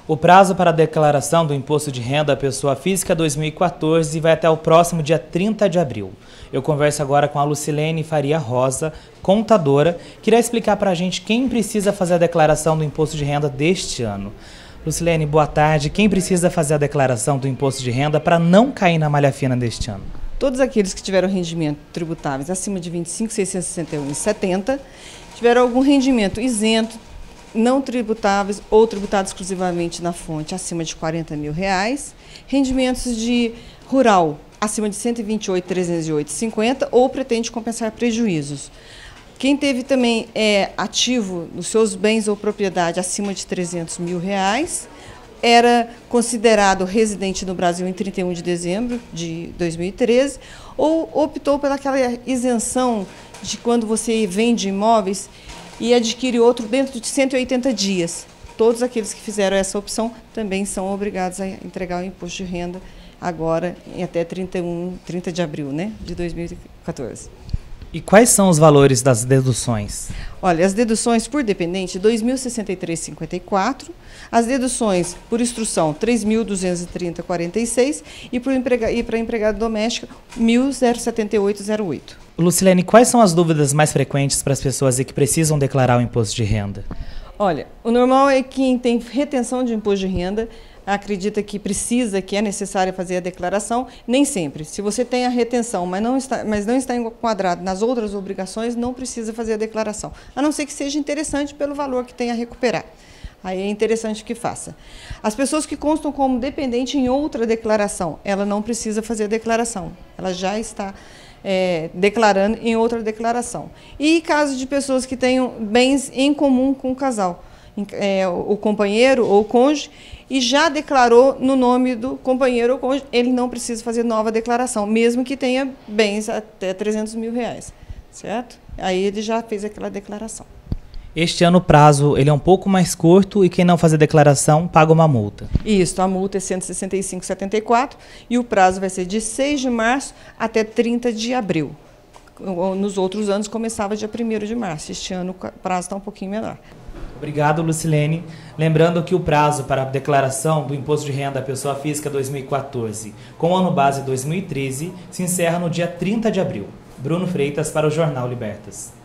O prazo para a declaração do Imposto de Renda à Pessoa Física 2014 vai até o próximo dia 30 de abril. Eu converso agora com a Lucilene Faria Rosa, contadora, que irá explicar para a gente quem precisa fazer a declaração do Imposto de Renda deste ano. Lucilene, boa tarde. Quem precisa fazer a declaração do Imposto de Renda para não cair na malha fina deste ano? Todos aqueles que tiveram rendimento tributáveis acima de R$ 25.661,70, tiveram algum rendimento isento, não tributáveis ou tributados exclusivamente na fonte acima de R$ 40 mil, rendimentos de rural acima de R$ 128.308,50 ou pretende compensar prejuízos. Quem teve também ativo nos seus bens ou propriedade acima de R$ 300 mil, era considerado residente no Brasil em 31 de dezembro de 2013 ou optou pelaquela isenção de quando você vende imóveis e adquire outro dentro de 180 dias. Todos aqueles que fizeram essa opção também são obrigados a entregar o imposto de renda agora em até 30 de abril, de 2014. E quais são os valores das deduções? Olha, as deduções por dependente, R$ 2.063,54, as deduções por instrução, R$ 3.230,46 e para empregado doméstico, R$ 1.078,08. Lucilene, quais são as dúvidas mais frequentes para as pessoas que precisam declarar o imposto de renda? Olha, o normal é que quem tem retenção de imposto de renda acredita que é necessário fazer a declaração, nem sempre. Se você tem a retenção, mas não está enquadrado nas outras obrigações, não precisa fazer a declaração, a não ser que seja interessante pelo valor que tem a recuperar. Aí é interessante que faça. As pessoas que constam como dependente em outra declaração, ela não precisa fazer a declaração, ela já está declarando em outra declaração. E caso de pessoas que tenham bens em comum com o casal, o companheiro ou o cônjuge, e já declarou no nome do companheiro ou cônjuge, ele não precisa fazer nova declaração, mesmo que tenha bens até R$ 300 mil, certo? Aí ele já fez aquela declaração. Este ano o prazo ele é um pouco mais curto e quem não fazer declaração paga uma multa. Isso, a multa é R$ 165,74 e o prazo vai ser de 6 de março até 30 de abril. Nos outros anos começava dia 1º de março, este ano o prazo está um pouquinho menor. Obrigado, Lucilene. Lembrando que o prazo para a declaração do Imposto de Renda à Pessoa Física 2014, com o ano base 2013, se encerra no dia 30 de abril. Bruno Freitas para o Jornal Libertas.